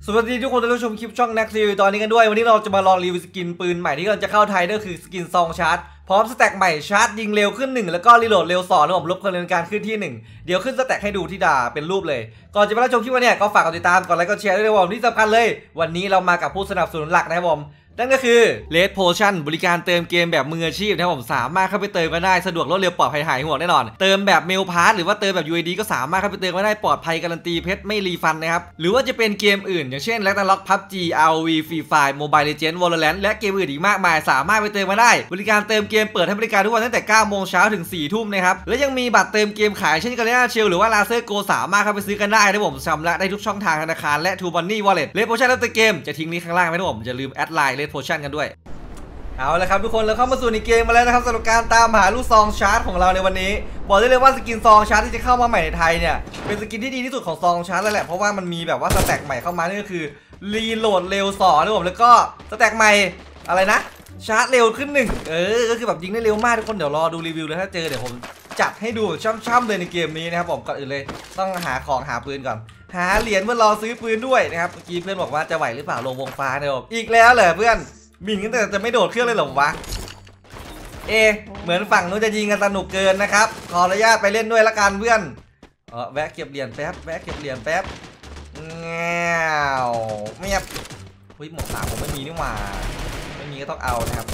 สวัสดีทุกคนที่รับชมคลิปช่องนักรีวิวตอนนี้กันด้วยวันนี้เราจะมาลองรีวิวสกินปืนใหม่ที่กำลังจะเข้าไทยนั่นคือสกินซองชาร์จพร้อมสแต็กใหม่ชาร์จยิงเร็วขึ้น1แล้วก็รีโหลดเร็ว2นะผมลบความเร็วการขึ้นที่1เดี๋ยวขึ้นสแต็กให้ดูที่ดาเป็นรูปเลยก่อนจะไปรับชมคลิปวันนี้ก็ฝากกดติดตามกดไลค์กดแชร์ด้วยนะผมที่สำคัญเลยวันนี้เรามากับผู้สนับสนุนหลักนะครับผมนั่นก็คือ Red Potion บริการเติมเกมแบบมืออาชีพนะครับผมสามารถเข้าไปเติมกันได้สะดวกรวดเร็วปลอดภัยหายห่วงแน่นอนเติมแบบเมลพาสหรือว่าเติมแบบ UID ก็สามารถเข้าไปเติมกันได้ปลอดภัยการันตีเพชรไม่รีฟันนะครับหรือว่าจะเป็นเกมอื่นอย่างเช่น Ragnarok PUBG ROV Free Fire Mobile Legends Valorant และเกมอื่นอีกมากมายสามารถไปเติมมาได้บริการเติมเกมเปิดให้บริการทุกวันตั้งแต่ 9 โมงเช้าถึง 4 ทุ่มนะครับและยังมีบัตรเติมเกมขายเช่น Garena Shield หรือว่า Laser Go สามารถเข้าไปซื้อกันได้นะผมชำระได้ทุกช่องทางธนาคารและ True Money Wallet Red Potion แล้วแต่เกมจะทิ้งลิงก์ข้างล่างไว้นะผมอย่าลืมแอดไลน์ Red Potion กันด้วยเอาละครับทุกคนเราเข้ามาสู่ในเกมมาแล้วนะครับสำหรับการตามหาลูกซองชาร์จของเราในวันนี้บอกได้เลยว่าสกินซองชาร์จที่จะเข้ามาใหม่ในไทยเนี่ยเป็นสกินที่ดีที่สุดของซองชาร์จแล้วแหละเพราะว่ามันมีแบบว่าสแต็กใหม่เข้ามานี่ก็คือรีโหลดเร็ว2นะผมแล้วก็สแต็กใหม่อะไรนะชาร์จเร็วขึ้น1ก็คือแบบยิงได้เร็วมากทุกคนเดี๋ยวรอดูรีวิวเลยถ้าเจอเดี๋ยวผมจัดให้ดูช่ำๆเลยในเกมนี้นะครับผมก่อนอื่นเลยต้องหาของหาปืนก่อนหาเหรียญเพื่อรอซื้อปืนด้วยนะครับเมื่อกี้เพื่อนบอกว่าจะไหวหรือเปล่าลงวงฟ้าเนี่ยอีกแล้วเหรอเพื่อนบินกันแต่จะไม่โดดเครื่องเลยหรอวะเหมือนฝั่งนู้นจะยิงกันสนุกเกินนะครับขออนุญาตไปเล่นด้วยละกันเพื่อนแวะเก็บเหรียญแป๊บแวะเก็บเหรียญแป๊บแง่ไม่ยับเฮ้ยหมวก3ผมไม่มีนี่หว่าไม่มีก็ต้องเอานะครับ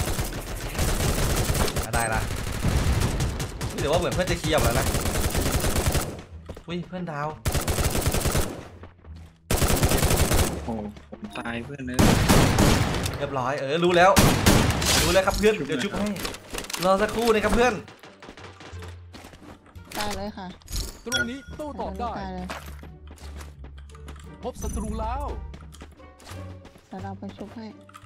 ได้ละหรือว่าเหมือนเพื่อนจะเคลียร์แล้วนะอุ้ยเพื่อนดาวโอ้ผมตายเพื่อนเลยเรียบร้อยรู้แล้วครับเพื่อนเดี๋ยวชุบให้รอสักครู่นะครับเพื่อนได้เลยค่ะตรงนี้โต้ตอบได้พบศัตรูแล้วเดี๋ยวเราไปชุบให้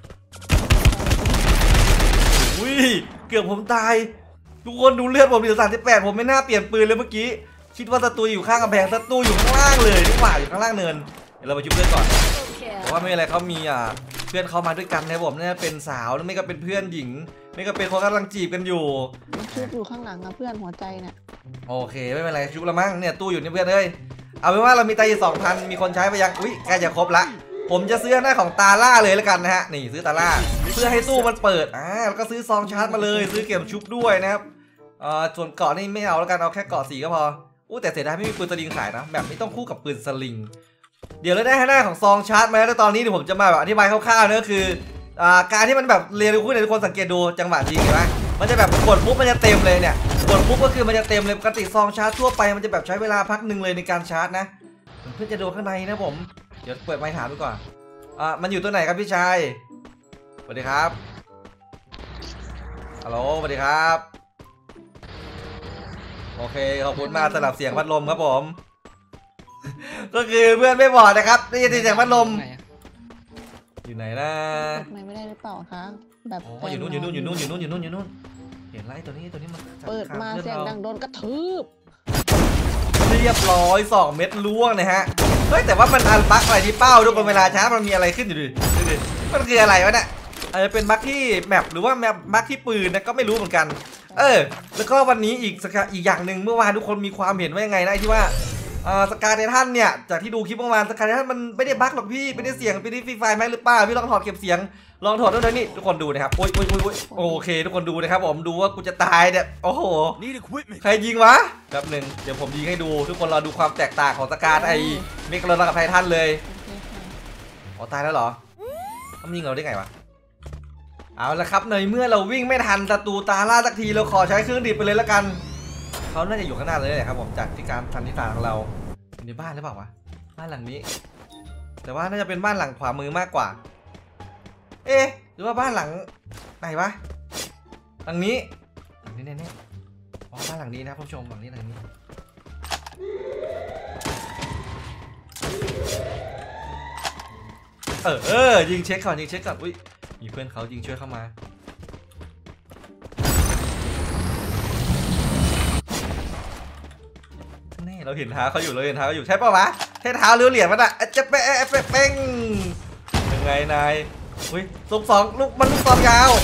อุ้ยเกือบผมตายทุกคนดูเลือดผมเหลือ38ผมไม่น่าเปลี่ยนปืนเลยเมื่อกี้คิดว่าศัตรูอยู่ข้างกำแพงศัตรูอยู่ข้างล่างเลยนี่หว่าอยู่ข้างล่างเนินเดี๋ยวเราไปชุบเพื่อนก่อนเพราะว่าไม่อะไรเขามีเพื่อนเขามาด้วยกันนะผมนี่เป็นสาวแล้วไม่ก็เป็นเพื่อนหญิงไม่ก็เป็นคนกำลังจีบกันอยู่ชุบอยู่ข้างหลังนะเพื่อนหัวใจเนี่ยโอเคไม่เป็นไรชุบละมั้งเนี่ยตู้อยู่นี่เพื่อนเลยเอาเป็นว่าเรามีไต2,000มีคนใช้ไปยังอุ้ยใกล้จะครบละผมจะซื้อหน้าของตาล่าเลยแล้วกันนะฮะนี่ซื้อตาล่าเพื่อให้ตู้มันเปิดแล้วก็ซื้อซองชาร์จมาเลยซื้อเก็บชุบด้วยนะครับส่วนเกาะนี่ไม่เอาแล้วกันเอาแค่เกาะ4ก็พอแต่เสียดายไม่มีปืนสลิงขายนะแบบไม่ต้องคู่กับปืนสลิงเดี๋ยวเราได้หน้าของซองชาร์จมาแล้วตอนนี้เดี๋ยวผมจะมาแบบอธิบายคร่าวๆนะก็คือการที่มันแบบเรียนรู้คู่เนี่ยทุกคนสังเกตดูจังหวะจริงเห็นไหมมันจะแบบกดปุ๊บมันจะเต็มเลยเนี่ยกดปุ๊บก็คือมันจะเต็มเลยปกติซองชาร์จทั่วไปมันจะแบบใช้เวลาพักหนึ่งเลยในการชาร์จนะเพื่อจะดูข้างในนะผมเดี๋ยวเปิดไมค์ถามดูก่อนมันอยู่ตัวไหนครับพี่ชายสวัสดีครับฮัลโหลสวัสดีครับโอเคขอบคุณมากสำหรับเสียงพัดลมครับผมก็คือเพื่อนไม่บอกนะครับได้ยินเสียงพัดลมอยู่ไหนนะไม่ได้หรือเปล่าคะแบบอยู่นู่นเห็นไรตัวนี้มันเปิดมาเสียงดังโดนกระทืบเรียบร้อย2 เม็ดล่วงนะฮะเฮ้ยแต่ว่ามันอันบั๊กอะไรที่เป้าด้วยเวลาช้ามันมีอะไรขึ้นอยู่ดิมันคืออะไรวะเนี่ยอาจจะเป็นบั๊กที่แมปหรือว่าแมปบั๊กที่ปืนนะก็ไม่รู้เหมือนกันแล้วก็วันนี้อีกอย่างหนึ่งเมื่อวานทุกคนมีความเห็นว่ายังไงนะที่ว่าสกาเดทันเนี่ยจากที่ดูคลิปเมื่อวานสกาเดทันมันไม่ได้บั๊กหรอกพี่ไม่ได้เสียงเป็นฟรีไฟล์ไหมหรือเปล่าพี่ลองถอดเก็บเสียงลองถอดด้วยนี่ทุกคนดูนะครับโอ้ยโอเคทุกคนดูนะครับผมดูว่ากูจะตายเนี่ยโอ้โหใครยิงวะแป๊บหนึ่งเดี๋ยวผมยิงให้ดูทุกคนรอดูความแตกต่างของสกาไอ้เมกะโลนกับไททันเลยตายแล้วเหรอเขายิงเราได้ไงวะเอาละครับในเมื่อเราวิ่งไม่ทันศัตรูตาล่าสักทีเราขอใช้เครื่องดิบไปเลยละกันเขาน่าจะอยู่ข้างหน้าเลยครับผมจากที่การสันนิษฐานของเราอยู่ในบ้านหรือเปล่าวะบ้านหลังนี้แต่ว่าน่าจะเป็นบ้านหลังขวามือมากกว่าหรือว่าบ้านหลังไหนวะหลังนี้แน่บ้านหลังนี้นะผู้ชมหลังนี้ยิงเช็คก่อนอุ้ยมีเพื่อนเขายิงช่วยเข้ามาเราเห็นเท้าเขาอยู่ใช่ป่าววะใช่เท้าหรือเหรียญมันอะจะเป้งยังไงนายอุ้ยลูก2ลูกมันลูกซองยาว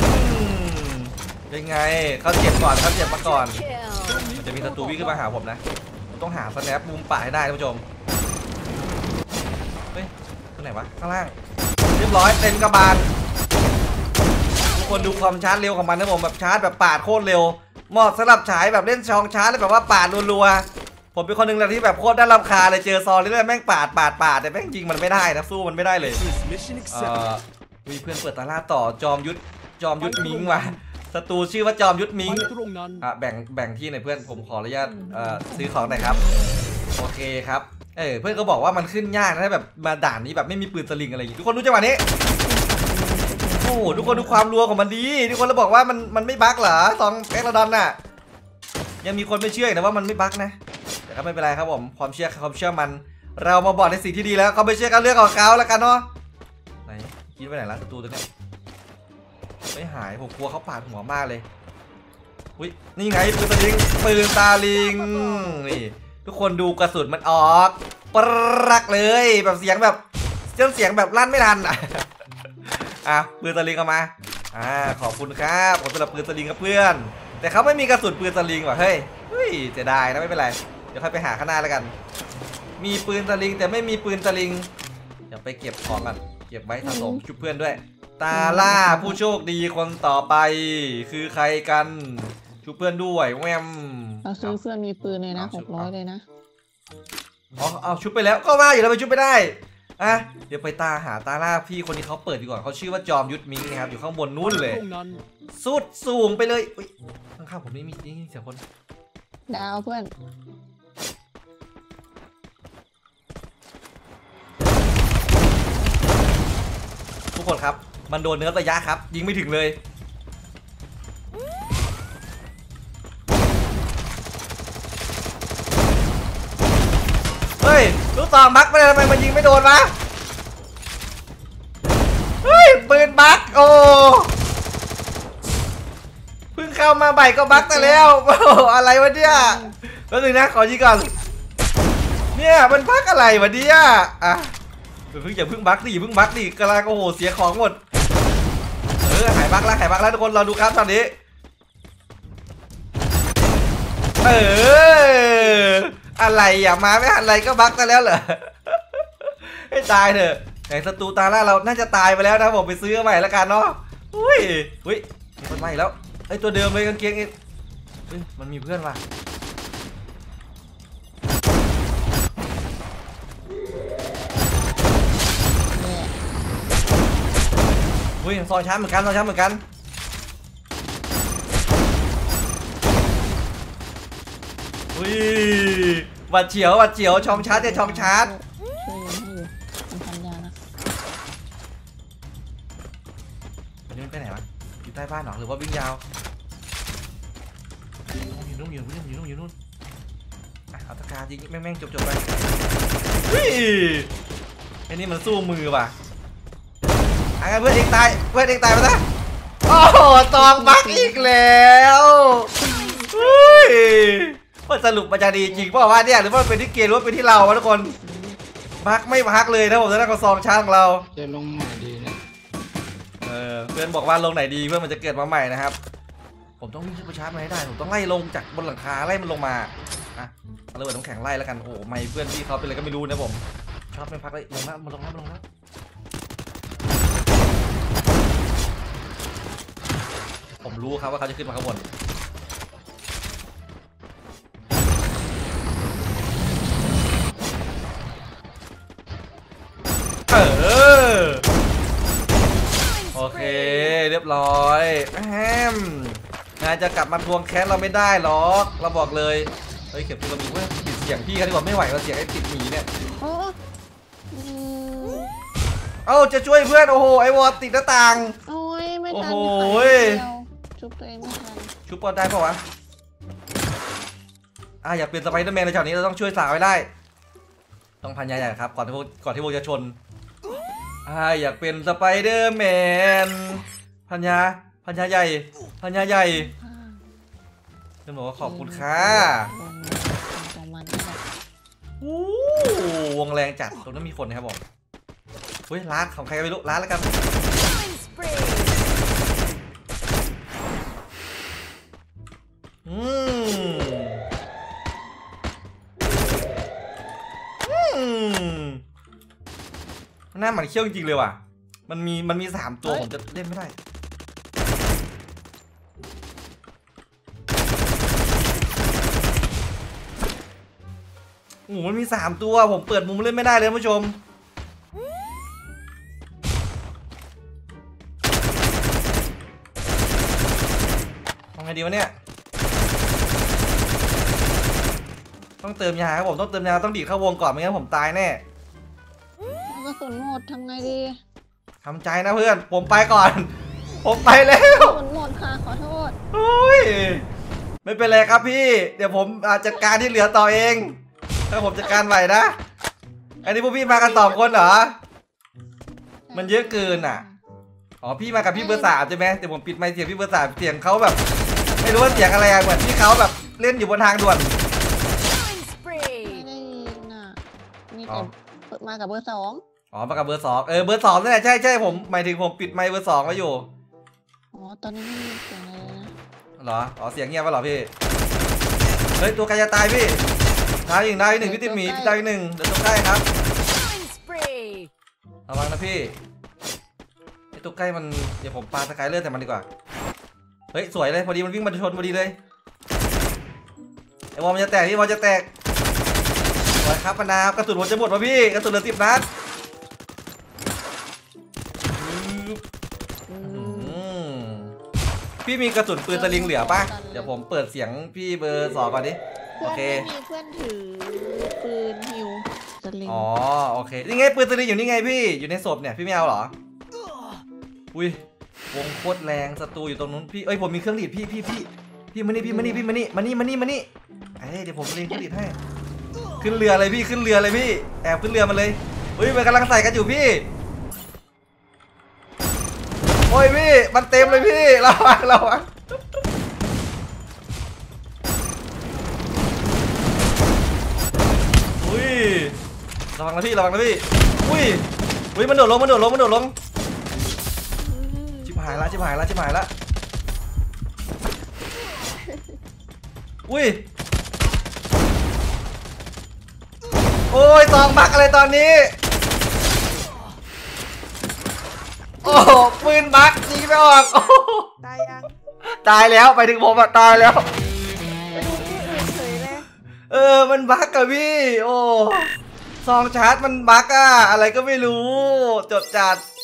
ยังไงเขาเจ็บก่อนเขาเจ็บมาก่อนมันจะมีศัตรูวิ่งขึ้นมาหาผมนะต้องหาสแนปมุมป่าให้ได้ท่านผู้ชมเฮ้ยตัวไหนวะข้างล่างเรียบร้อยเต็มกระบาลทุกคนดูความชาร์จเร็วของมันนะผมแบบชาร์จแบบปาดโคตรเร็วเหมาะสำหรับฉายแบบเล่นชองชาร์จแบบว่าปาดรัวๆผมเป็นคนหนึ่งแหละที่แบบโคตรน่ารำคาญเลยเจอซอเรื่อยๆแม่งปาดแต่แม่งยิงมันไม่ได้นะสู้มันไม่ได้เลยมีเพื่อนเปิดตาล่าต่อจอมยุทธมิงว่ะศัตรูชื่อว่าจอมยุทธมิงตรงนั้นแบ่งที่หน่อยเพื่อนผมขออนุญาตซื้อของหน่อยครับโอเคครับเพื่อนก็บอกว่ามันขึ้นยากนะแบบมาด่านนี้แบบไม่มีปืนสลิงอะไรอย่างงี้ทุกคนดูจังหวะนี้โอ้ทุกคนดูความรัวของมันดีทุกคนเราบอกว่ามันไม่บั๊กเหรอซองแอคลาดอนน่ะยังมีคนไม่เชื่อนะว่ามันไม่บั๊กนะแต่ก็ไม่เป็นไรครับผมความเชื่อมันเรามาบอกในสิ่งที่ดีแล้วเขาไม่เชื่อกันเรื่องของเขาแล้วกันเนาะไหนคิดไปไหนละศัตรูตัวเนี้ยไม่หายผมกลัวเขาปาดหัวมากเลยอุ้ยนี่ไงปืนตาลิงนี่ทุกคนดูกระสุนมันออกปรักเลยแบบเสียงแบบลั่นไม่ทันปืนตาลิงเอามาขอบคุณครับผมสำหรับปืนตาลิงกับเพื่อนแต่เขาไม่มีกระสุนปืนตาลิงว่ะเฮ้ยเสียดายนะไม่เป็นไรเดี๋ยวค่อยไปหาข้างหน้าแล้วกันมีปืนตาลิงแต่ไม่มีปืนตาลิงเดี๋ยวไปเก็บของกันเก็บไว้สะสมชุบเพื่อนด้วยตาล่าผู้โชคดีคนต่อไปคือใครกันชุบเพื่อนด้วยแวมเราซื้อเพื่อนมีปืนเลยนะ600เลยนะเอาชุบไปแล้วก็ว่าอยู่แล้วไปชุบไม่ได้เดี๋ยวไปหาตาล่าพี่คนนี้เขาเปิดดีกว่าเขาชื่อว่าจอมยุทธมิงนะครับอยู่ข้างบนนู้นเลยสุดสูงไปเลยข้างๆผมนี่มีเสียงคนดาวเพื่อนทุกคนครับมันโดนเนื้อระยะครับยิงไม่ถึงเลยเฮ้ยลูกตองบั๊กไปเลยทำไมมันยิงไม่โดนวะเฮ้ยปืนบั๊กโอ้เพิ่งเข้ามาใหม่ก็บั๊กแต่แล้วอะไรวะเนี่ยแล้วนึงนะขอยิงก่อนเนี่ยมันบั๊กอะไรวะเนี่ยเพิ่งบั๊กดิกำลังโอ้โหเสียของหมดหายบั๊กแล้วทุกคนเราดูครับตอนนี้อะไรมาไม่ทันไรก็บั๊กแต่แล้วเหรอให้ตายเถอะแต่ศัตรูตาล่าเราน่าจะตายไปแล้วนะผมไปซื้อใหม่แล้วกันเนาะอุ้ยมีคนใหม่แล้วตัวเดิมเลยกางเกงมันมีเพื่อนว่ะซอยช้าเหมือนกันวัดเฉียวช่องชาร์จช่องชาร์จช่วยยิงให้อยู่มันพันยานะมันไปไหนวะอยู่ใต้บ้านหรอหรือว่าวิ่งยาวอยู่นู่นเอาตะการยิงแม่งจบไปไอ้นี่มันสู้มือว่ะเพื่อนเองตายไปซะโอ้โหตองบักอีกแล้วว่าสรุปมันจะดีจริงเปล่าวะเนี่ยหรือว่าเป็นที่เกมหรือว่าเป็นที่เราวะทุกคนบักไม่พักเลยนะผมจะได้กระซองช้างของเราจะลงไหนดีนะเพื่อนบอกว่าลงไหนดีเพื่อนมันจะเกิดมาใหม่นะครับผมต้องวิ่งขึ้นไปชาร์จมันให้ได้ผมต้องไล่ลงจากบนหลังคาไล่มันลงมาเอาระเบิดน้ำแข็งไล่แล้วกันโอ้ไม่เพื่อนพี่เขาเป็นอะไรก็ไม่รู้นะผมชอบไม่พักเลยลงแล้วผมรู้ครับว่าเขาจะขึ้นมาข้างบนโอเคเรียบร้อยนายจะกลับมาทวงแค้นเราไม่ได้หรอกเราบอกเลยเข็มตัวมีเว้ยติดเสียงพี่เขาดีกว่าไม่ไหวเราเสียงไอ้ติดหมีเนี่ยจะช่วยเพื่อนโอ้โหไอวอติดหน้าต่างโอ้ยไม่ทันโอ้โหชุบตัวเองไม่ทันชุบปอดได้ปะวะอยากเป็นสไปเดอร์แมนในฉากนี้เราต้องช่วยสาวไว้ได้ต้องพันยาใหญ่ครับก่อนที่พวกจะชนอยากเป็นสไปเดอร์แมนพันยาใหญ่เพื่อนบอกว่าขอบคุณค่ะวงแรงจัดตรงนั้นมีคนนะครับผมร้านของใครก็ไม่รู้ร้านแล้วกันหน้าหมันเขี้ยวจริงๆเลยว่ะมันมี3 ตัวผมจะเล่นไม่ได้โอ้โหมันมี3 ตัวผมเปิดมุมเล่นไม่ได้เลยท่านผู้ชมทำไงดีวะเนี่ยต้องเติมยาครับผมต้องเติมยาต้องดีดเข้าวงก่อนไม่งั้นผมตายแน่กระสุนหมดทำไงดีทำใจนะเพื่อนผมไปก่อน ผมไปแล้วกระสุนหมดค่ะขอโทษโอ้ยไม่เป็นไรครับพี่เดี๋ยวผมจัดการที่เหลือต่อเองถ้าผมจัดการไหวนะอันนี้พวกพี่มากัน2 คนเหรอมันเยอะเกินอ่ะอ๋อพี่มากับพี่เบอร์ 3ใช่ไหมแต่ผมปิดไมค์เสียงพี่เบอร์ 3เสียงเขาแบบไม่รู้ว่าเสียงอะไรเหมือนที่เขาแบบเล่นอยู่บนทางด่วนไม่ได้ยินอ่ะมีแต่มากับเบอร์ 2 อ๋อมากับเบอร์ 2เบอร์ 2นั่นแหละใช่ผมหมายถึงผมปิดไมค์เบอร์ 2ไว้อยู่อ๋อตอนนี้ไม่มีเสียงอะไรเลยนะเหรออ๋อเสียงเงียบไปเหรอพี่เฮ้ยตัวใครจะตายพี่ตายอีกนาย1พี่ติดหมีพี่ตายอีก1เดี๋ยวตัวใกล้ครับระวังนะพี่ไอตัวใกล้มันเดี๋ยวผมปาสกายเลอร์แต่มันดีกว่าเฮ้ยสวยเลยพอดีมันวิ่งมาชนพอดีเลยไอวอลมันจะแตกพี่วอลจะแตกสวยครับปนากระสุนผมจะหมดวะพี่กระสุนเหลือ10 นัดพี่มีกระสุนปืนสลิงเหลือปะเดี๋ยวผมเปิดเสียงพี่เบอร์ 2ก่อนดิโอเคมีเพื่อนถือปืนฮิวสลิงอ๋อโอเคนี่ไงปืนสลิงอยู่นี่ไงพี่อยู่ในศพเนี่ยพี่ไม่เอาเหรออุ้ยวงโคตรแรงศัตรูอยู่ตรงนู้นพี่เอ้ยผมมีเครื่องดีดพี่มานี่มานี่เอ้ยเดี๋ยวผมเล่นเครื่องดีดให้ขึ้นเรือเลยพี่ขึ้นเรือเลยพี่แอบขึ้นเรือมาเลยเฮ้ยมันกำลังใส่กันอยู่พี่โอ้ยพี่มันเต็มเลยพี่ระวังอุ้ยระวังนะพี่อุ้ยมันโดดลงชิบหายละอุ้ยโอ้ย2 บักอะไรตอนนี้โอ้ปืนบักยิงไม่ออกตายยังตายแล้วไปถึงผมอะตายแล้วไปดูที่อื่นเฉยเลยมันบักอะพี่โอ้ซองชาร์จมันบักอะอะไรก็ไม่รู้จดจัด